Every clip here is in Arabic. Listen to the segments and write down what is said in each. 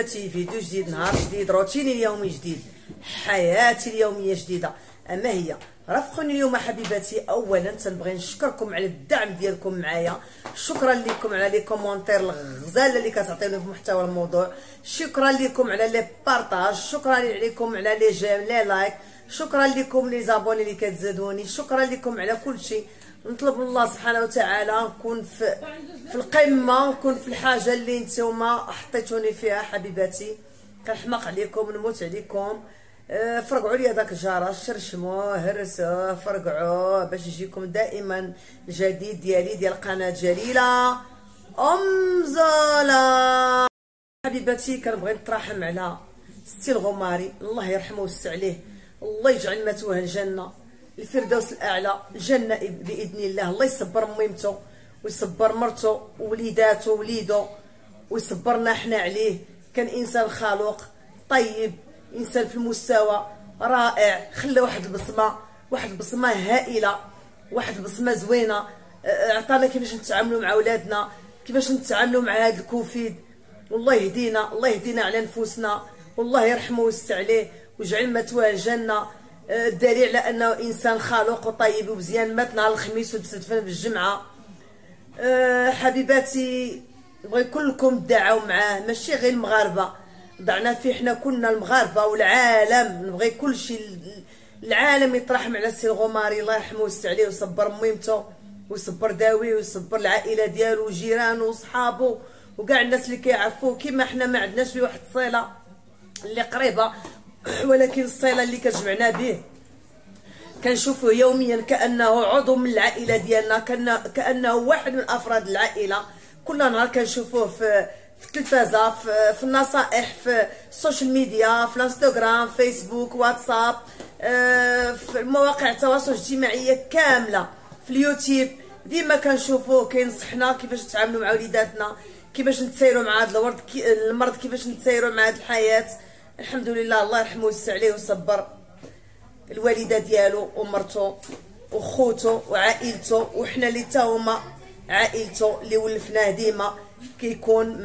حبيباتي، فيديو جديد، نهار جديد، روتيني اليومي جديد، حياتي اليوميه جديده. اما هي رافقوني اليوم حبيباتي. اولا تنبغي نشكركم على الدعم ديالكم معايا، شكرا لكم على لي كومونتير الغزاله اللي كتعطيوني في محتوى الموضوع، شكرا لكم على لي بارطاج، شكرا عليكم على لي جيم لي لايك، شكرا لكم لي زابوني اللي كتزادوني، شكرا لكم على كل شيء. نطلب من الله سبحانه وتعالى نكون في القمه، نكون في الحاجه اللي نتوما حطيتوني فيها حبيباتي. كنحماق عليكم، نموت عليكم. فرقعوا لي داك الجرس، شرشموه، هرسوه، فرقعوه باش يجيكم دائما الجديد ديال قناه جليله ام زولا. حبيباتي كنبغي نتراحم على السي الغماري، الله يرحمه ويوسع عليه، الله يجعل مثواه الجنه، الفردوس الاعلى، الجنه باذن الله. الله يصبر ميمته ويصبر مرته ووليداته ووليدو ويصبرنا حنا عليه. كان انسان خلوق طيب، انسان في المستوى رائع، خلى واحد البصمه هائله، واحد البصمه زوينه. عطانا كيفاش نتعاملوا مع ولادنا، كيفاش نتعاملوا مع هذا الكوفيد. والله يهدينا، الله يهدينا على نفوسنا، والله يرحمه ويوسع عليه ويجعل مثواه الجنه. الدليل على انه انسان خلوق وطيب ومزيان، مات نهار الخميس ودفن في الجمعه. حبيباتي بغي كلكم تدعوا معاه، ماشي غير المغاربه، ضعنا فيه حنا كلنا المغاربه والعالم. نبغي كل شيء العالم يترحم على السي الغماري، الله يرحمه ويوسع عليه ويصبر ميمته ويصبر داوي ويصبر العائله ديالو وجيرانه وصحابه وكاع الناس اللي كيعرفوه. كيما حنا ما عندناش فيه واحد الصله اللي قريبه، ولكن الصله اللي كتجمعنا به كنشوفوه يوميا كانه عضو من العائله ديالنا، كانه واحد من افراد العائله. كل نهار كنشوفوه في التلفازه، في النصائح، في السوشيال ميديا، في الانستغرام، فيسبوك، واتساب، في مواقع التواصل الاجتماعي كامله، في اليوتيوب. ديما كنشوفوه كينصحنا كيفاش نتعاملوا مع وليداتنا، كيفاش نتسايروا مع هذا المرض، كيفاش نتسايروا مع هذه الحياه. الحمد لله، الله يرحمه ويوسع عليه ويصبر الوالده ديالو ومرته وخوته وعائلته، وحنا اللي تا هما عائلته اللي ولفناه ديما. كيكون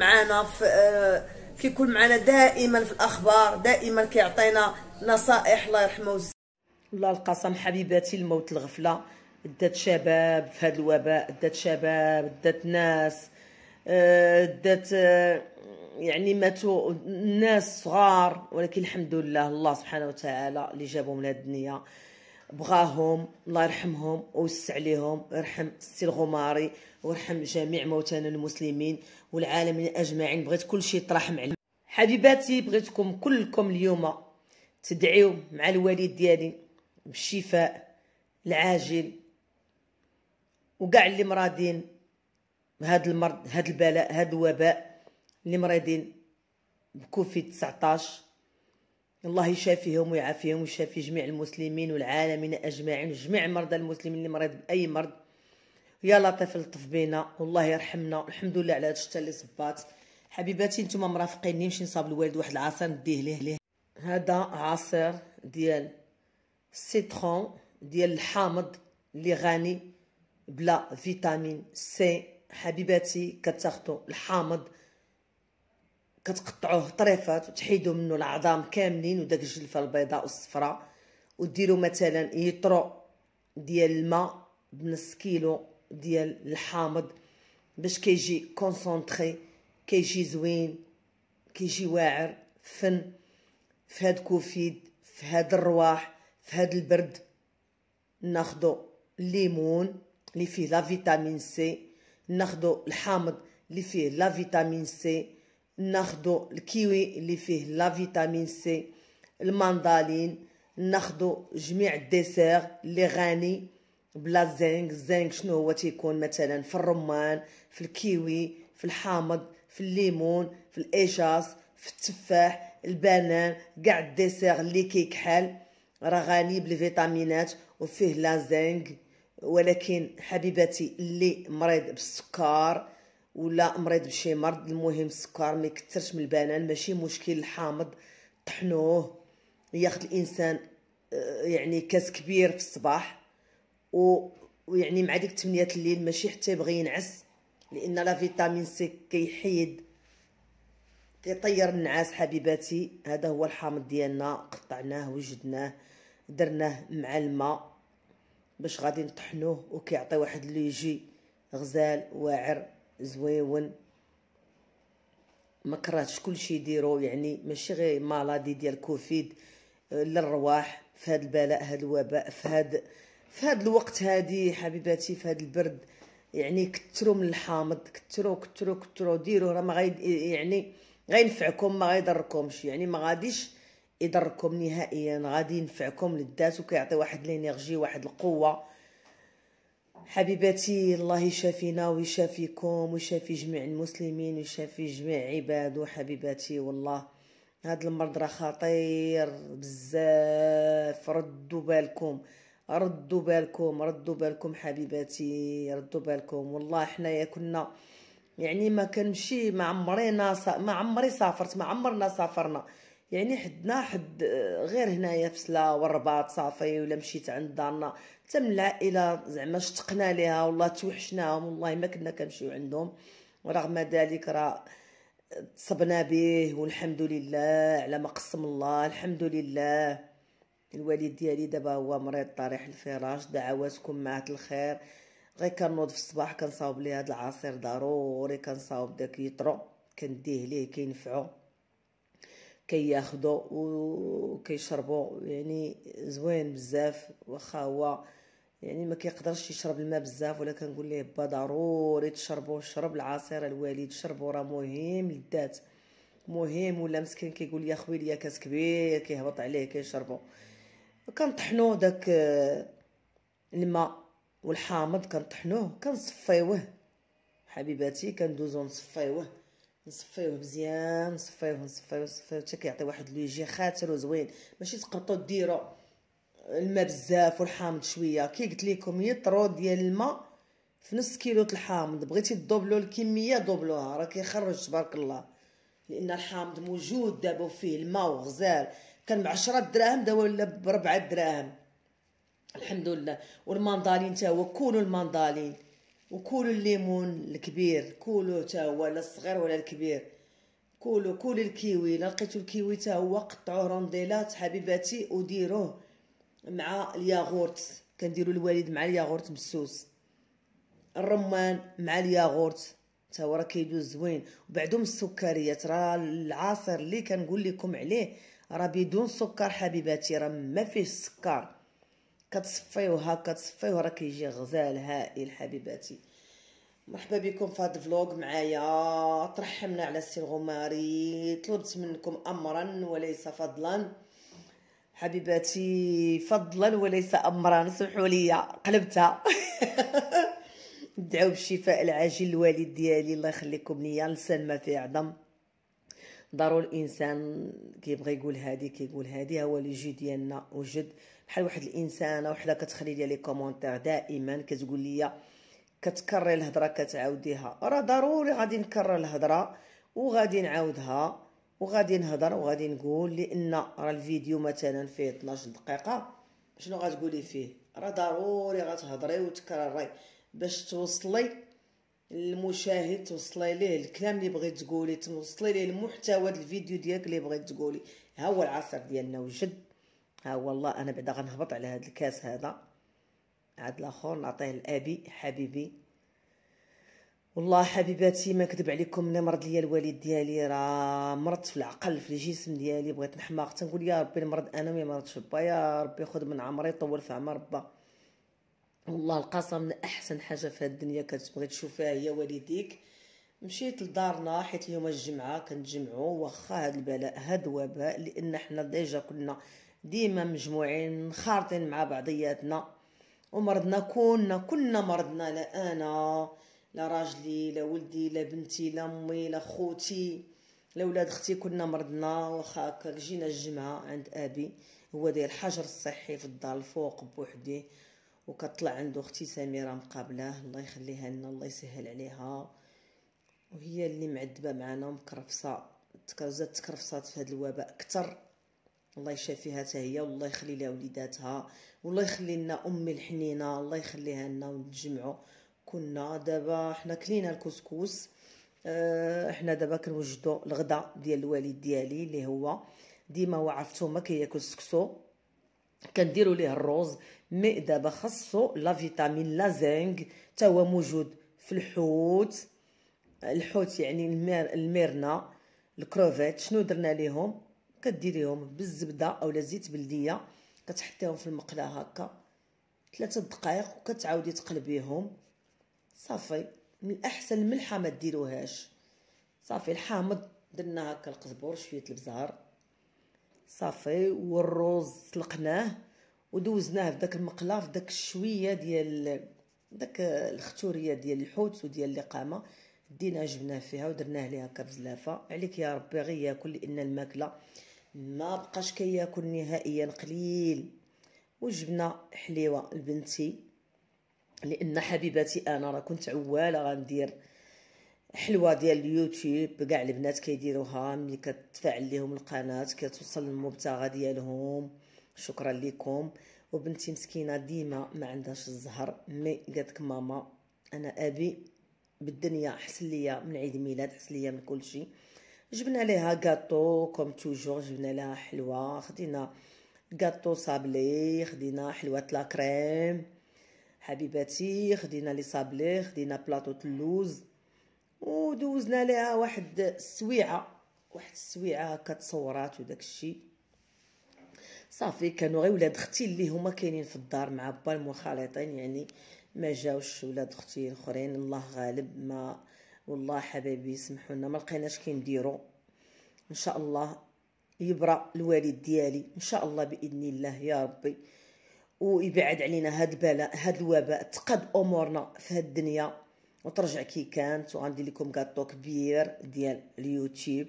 معنا دائما في الاخبار، دائما كيعطينا نصائح، الله يرحمه ويوسع. الله القسم حبيباتي، الموت الغفله دات شباب في هذا الوباء، دات شباب، دات ناس، دات يعني ماتوا ناس صغار، ولكن الحمد لله الله سبحانه وتعالى اللي جابهم لهاد الدنيا بغاهم، الله يرحمهم ويوسع عليهم، ويرحم السي الغماري ويرحم جميع موتانا المسلمين والعالمين اجمعين. بغيت كل شيء يترحم عليه حبيباتي. بغيتكم كلكم اليوم تدعيو مع الوالد ديالي بالشفاء العاجل، وكاع اللي مرادين بهذا المرض، هذا البلاء، هذا الوباء، اللي مريضين بكوفيد 19، الله يشافيهم ويعافيهم ويشافي جميع المسلمين والعالمين اجمعين وجميع مرضى المسلمين اللي مريض باي مرض. يا لطيف لطف بينا والله يرحمنا. الحمد لله على هذا الشتا اللي صبات. حبيباتي نتوما مرافقيني، نمشي نصاب الوالد واحد العصير نديه ليه. هذا عصير ديال السيترون ديال الحامض اللي غني بلا فيتامين سي. حبيباتي كتاخدوا الحامض كتقطعوه طريفات وتحيدوا منه العظام كاملين وداك الجلفه البيضاء والصفراء، وديروا مثلا يطرو ديال الماء بنص كيلو ديال الحامض باش كيجي كونسونطري، كيجي زوين، كيجي واعر فن في هاد كوفيد، في هاد الرواح، في هاد البرد. ناخدو الليمون اللي فيه لا فيتامين سي، ناخدو الحامض اللي فيه لا فيتامين سي، ناخدو الكيوي اللي فيه لا فيتامين سي، الماندالين، ناخدو جميع الديسير اللي غني بلا زنك. الزنك شنو هو؟ تيكون مثلا في الرمان، في الكيوي، في الحامض، في الليمون، في الايشاص، في التفاح، البنان، كاع الديسير اللي كيكحل راه غني بالفيتامينات وفيه لا زنك. ولكن حبيباتي اللي مريض بالسكر ولا مريض بشي مرض، المهم السكر ما يكثرش من البنان، ماشي مشكل. الحامض طحنوه، ياخذ الانسان يعني كاس كبير في الصباح، ويعني مع ديك 8 الليل، ماشي حتى يبغي ينعس، لان لا فيتامين سي كيحيد كيطير النعاس حبيباتي. هذا هو الحامض ديالنا، قطعناه وجدناه درناه مع الماء باش غادي نطحنوه، وكيعطي واحد ليجي غزال واعر زويون. ما كرهتش كلشي يديرو، يعني ماشي غير مالادي ديال كوفيد للرواح في هذا البلاء، هذا الوباء، في هذا الوقت هادي حبيباتي، في هذا البرد. يعني كثروا من الحامض، كثروا ديروه، راه ما يعني غينفعكم، ما غيضركمش، يعني ما غاديش يضركم نهائيا، غادي ينفعكم للذات، وكيعطي واحد لينيرجي، واحد القوه حبيباتي. الله يشافينا ويشافيكم ويشافي جميع المسلمين ويشافي جميع عباده حبيباتي. والله هاد المرض راه خطير بزاف، ردوا بالكم حبيباتي، ردوا بالكم. والله حنايا كنا يعني ما كنمشي، ما عمرنا سافرنا، يعني حدنا حد غير هنايا في سلا والرباط صافي، ولا مشيت عند دارنا حتى من العائله زعما اشتقنا ليها، والله توحشناهم، والله ما كنا كنمشيو عندهم. ورغم ذلك راه تصبنا به، والحمد لله على ما قسم الله، الحمد لله. الوالد ديالي دابا هو مريض طريح الفراش، دعواتكم معاه الخير. غير كنوض في الصباح كنصاوب ليه هاد العصير ضروري، كنصاوب داك يطرو كنديه ليه كينفعو، كياخدو وكيشربو، يعني زوين بزاف. واخا هو يعني ما كيقدرش يشرب الماء بزاف، ولا كنقول ليه با ضروري تشربو، شرب العصير الوالد شربو، راه مهم للذات، مهم. ولا مسكين كيقول لي خوي ليا كاس كبير كيهبط عليه كيشربو. كنطحنو داك الماء والحامض كنطحنوه كنصفيوه حبيباتي، كندوزو نصفيوه مزيان، نصفيوه حتى كيعطي واحد ليجي خاطر وزوين. ماشي تقبطو ديرو الماء بزاف والحامض شويه، كي قلت لكم يطرو ديال الماء في نص كيلو الحامض، بغيتي تدوبلو الكميه دوبلوها، راه كيخرج تبارك الله، لان الحامض موجود دابا فيه الماء وغزال. كان ب10 دراهم دابا ولا ب4 دراهم الحمد لله. والماندالين تا هو، كولوا الماندالين وكولوا الليمون الكبير، كولوه تا هو، لا الصغير ولا الكبير، كولوا الكيوي، لا لقيتو الكيوي تا هو قطعوه رونديلات حبيباتي وديروه مع الياغورت، كنديروا الوالد مع الياغورت بالسوس، الرمان مع الياغورت تا هو راه كيدوز زوين. وبعدهم السكريات، راه العصير اللي كنقول لكم عليه راه بدون سكر حبيباتي، راه ما فيه السكر، كتصفيوه راه كيجي غزال هائل حبيباتي. مرحبا بكم في هذا الفلوق معايا. ترحمنا على السي الغماري، طلبت منكم امرا وليس فضلا حبيباتي، فضلا وليس امرا، سمحوا لي قلبتها. ندعو بالشفاء العاجل للوالد ديالي، الله يخليكم ليا، لسان ما فيه عظم. ضروري الانسان كيبغي يقول هادي كيقول هادي، هو لي جي ديالنا وجد. بحال واحد الانسانه وحده كتخلي لي كومونتير دائما كتقول لي كتكرري الهضره كتعاوديها، راه ضروري غادي نكرر الهضره وغادي نعاودها وغادي نهضر وغادي نقول، لان راه الفيديو مثلا فيه 12 دقيقه، شنو غتقولي فيه؟ راه ضروري غتهضري وتكرري باش توصلي المشاهد، توصلي ليه الكلام اللي بغيت تقولي، توصلي ليه المحتوى ديال الفيديو ديالك اللي بغيت تقولي. ها هو العصير ديالنا وجد، ها هو. والله انا بعدا غنهبط على هذا الكاس، هذا عاد الاخر نعطيه لابي حبيبي. والله حبيباتي ما كذب عليكم، ملي مرض ليا الوالد ديالي راه مرضت في العقل في الجسم ديالي، بغيت نحماق تنقول يا ربي المرض انا ما مرضتش با، يا ربي خذ من عمري طول في عمر با. والله القسم من احسن حاجه في هاد الدنيا كتبغي تشوفها هي والديك. مشيت لدارنا حيت اليوم الجمعه كنتجمعوا، واخا هاد البلاء هاد الوباء، لان حنا ديجا كنا ديما مجموعين خارطين مع بعضياتنا، ومرضنا كنا مرضنا، لا انا لا راجلي لا ولدي لا بنتي لا امي لا خوتي لا ولاد اختي، كنا مرضنا. واخا هكا جينا الجمعه عند ابي، هو داير الحجر الصحي في الدار الفوق بوحديه، وكطلع عنده اختي سميره مقابله، الله يخليها لنا الله يسهل عليها، وهي اللي معذبه معنا ومكرفصه، تكرفصات في هذا الوباء اكثر. الله يشافيها حتى هي، والله يخلي لها وليداتها، والله يخلي لنا امي الحنينه، الله يخليها لنا ونتجمعوا. كنا دابا حنا كلينا الكسكس احنا دابا كنوجدوا الغدا ديال الوالد ديالي اللي هو ديما هو عرفتوما كياكل السكسو، كنديروا ليه الروز. مي دابا خاصو لا فيتامين لا زنك حتى هو موجود في الحوت. الحوت يعني الميرنا، الكروفيت. شنو درنا ليهم؟ كديريهم بالزبده اولا زيت بلديه، كتحطيهم في المقله هكا 3 دقائق وكتعاودي تقلبيهم صافي. من الاحسن الملحه ما ديروهاش صافي. الحامض درنا هكا القزبور شويه البزار صافي، والروز سلقناه ودوزناه في داك المقله في داك الشويه ديال داك الختوريه ديال الحوت وديال اللقامه، دينا جبناه فيها ودرناه ليها هكا بزلافه. عليك يا ربي غير ياكل، لان الماكله ما بقاش كياكل نهائيا، قليل. وجبنا حليوه لبنتي، لان حبيباتي انا راه كنت عواله غندير حلوه ديال اليوتيوب، كاع البنات كيديروها ملي كتفاعل لهم القناه كتوصل للمبتغى ديالهم. شكرا لكم. وبنتي مسكينه ديما ما عندهاش الزهر، مي قالت ماما انا ابي بالدنيا حسن ليا من عيد ميلاد، حسن ليا من كل شيء. جبنا ليها كاطو كوم توجور، جبنا لها حلوه، خدينا كاطو صابلي، خدينا حلوه لا كريم حبيباتي، خدينا لي صابلي، خدينا بلاطو اللوز، ودوزنا ليها واحد السويعه هكا تصورات وداك الشيء صافي. كانوا غير ولاد اختي اللي هما كاينين في الدار مع با المخالطين، يعني ما جاوش ولاد اختي الاخرين، الله غالب. ما والله حبايبي سمحوا لنا ما لقيناش كنديروا. ان شاء الله يبرأ الوالد ديالي ان شاء الله باذن الله يا ربي، ويبعد علينا هاد البلاء هاد الوباء، تقاد امورنا في هاد الدنيا وترجع كي كانت. وغندير لكم كاطو كبير ديال اليوتيوب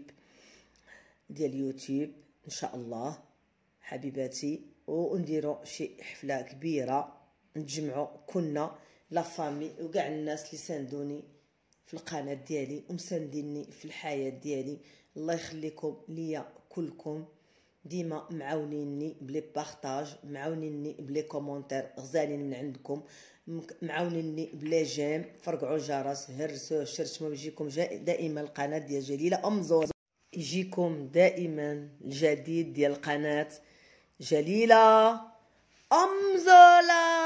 ان شاء الله حبيباتي، ونديروا شي حفله كبيره نتجمعوا كنا لا فامي وكاع الناس اللي ساندوني في القناه ديالي ومسانديني في الحياه ديالي. الله يخليكم ليا كلكم، ديما معاونيني بلي بارطاج، معاونيني بلي كومونتير غزالين من عندكم، معاونيني بلي جيم، فرقعوا الجرس، هرسوا شرشموا يجيكم دائما القناه ديال جليله ام زوز، يجيكم دائما الجديد ديال قناه جليله ام زولا.